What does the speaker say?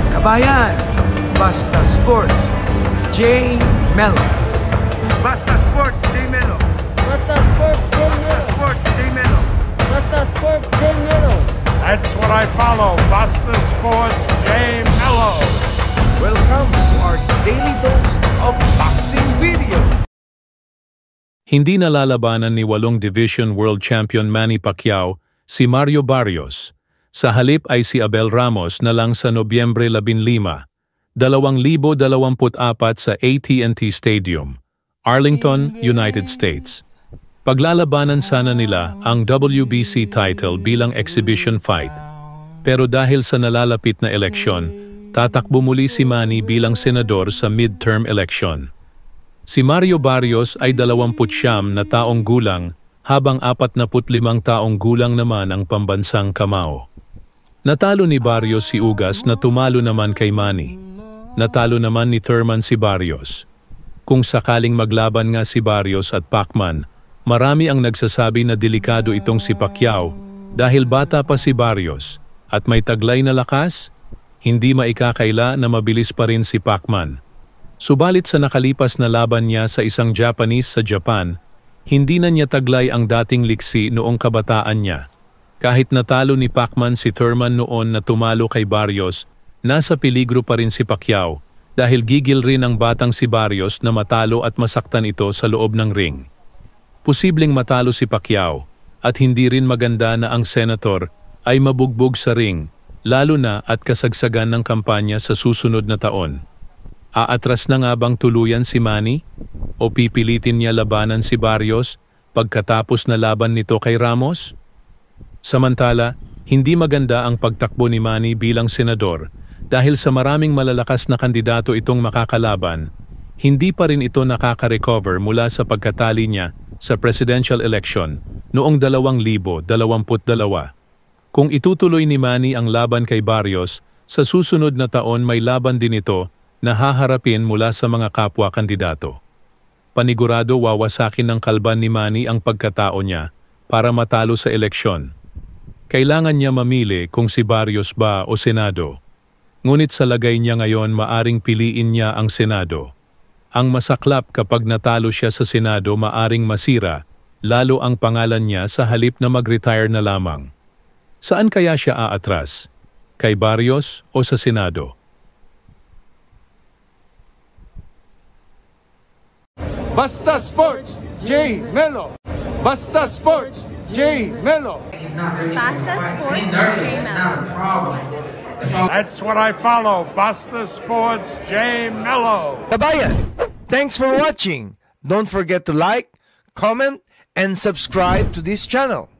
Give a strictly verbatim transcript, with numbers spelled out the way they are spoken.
Kabayan, Basta Sports, J. Mello. Basta Sports, J. Mello. Basta Sports, J. Mello. Sports, J. Mello. Basta Sports, J. Mello. That's what I follow, Basta Sports, J. Mello. Welcome to our daily dose of boxing video. Hindi nalalabanan ni walong Division World Champion Manny Pacquiao si Mario Barrios. Sa halip ay si Abel Ramos na lang sa Nobyembre labinlima, dalawang libo dalawamput apat sa A T and T Stadium, Arlington, United States. Paglalabanan sana nila ang W B C title bilang exhibition fight. Pero dahil sa nalalapit na eleksyon, tatakbo muli si Manny bilang senador sa midterm election. Si Mario Barrios ay dalawamput siyam na taong gulang habang apatnapu't limang taong gulang naman ang pambansang kamao. Natalo ni Barrios si Ugas na tumalo naman kay Manny. Natalo naman ni Thurman si Barrios. Kung sakaling maglaban nga si Barrios at Pacman, marami ang nagsasabi na delikado itong si Pacquiao dahil bata pa si Barrios at may taglay na lakas, hindi maikakaila na mabilis pa rin si Pacman. Subalit sa nakalipas na laban niya sa isang Japanese sa Japan, hindi na niya taglay ang dating liksi noong kabataan niya. Kahit natalo ni Pacman si Thurman noon na tumalo kay Barrios, nasa peligro pa rin si Pacquiao dahil gigil rin ang batang si Barrios na matalo at masaktan ito sa loob ng ring. Posibleng matalo si Pacquiao at hindi rin maganda na ang senator ay mabugbog sa ring, lalo na at kasagsagan ng kampanya sa susunod na taon. Aatras na nga bang tuluyan si Manny? O pipilitin niya labanan si Barrios pagkatapos na laban nito kay Ramos? Samantala, hindi maganda ang pagtakbo ni Manny bilang senador dahil sa maraming malalakas na kandidato itong makakalaban, hindi pa rin ito nakaka-recover mula sa pagkatali niya sa presidential election noong dalawang libo dalawamput dalawa. Kung itutuloy ni Manny ang laban kay Barrios, sa susunod na taon may laban din ito na haharapin mula sa mga kapwa kandidato. Panigurado wawasakin ng kalban ni Manny ang pagkatao niya para matalo sa eleksyon. Kailangan niya mamili kung si Barrios ba o Senado. Ngunit sa lagay niya ngayon maaring piliin niya ang Senado. Ang masaklap kapag natalo siya sa Senado maaring masira, lalo ang pangalan niya sa halip na mag-retire na lamang. Saan kaya siya aatras? Kay Barrios o sa Senado? Basta Sports, J. Mello. Basta Sports, J. Mello. Basta Sports, J. Mello. That's what I follow, Basta Sports, J. Mello. Kabayan, thanks for watching. Don't forget to like, comment, and subscribe to this channel.